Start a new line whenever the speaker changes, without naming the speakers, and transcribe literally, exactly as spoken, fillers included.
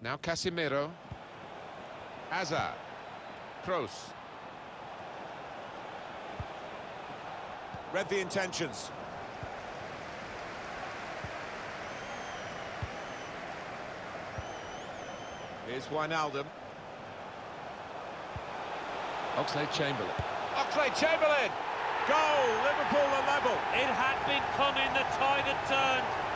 Now Casemiro. Hazard. Kroos.
Read the intentions. Here's Wijnaldum.
Oxlade-Chamberlain.
Oxlade-Chamberlain! Goal! Liverpool are level.
It had been coming, the tide had turned.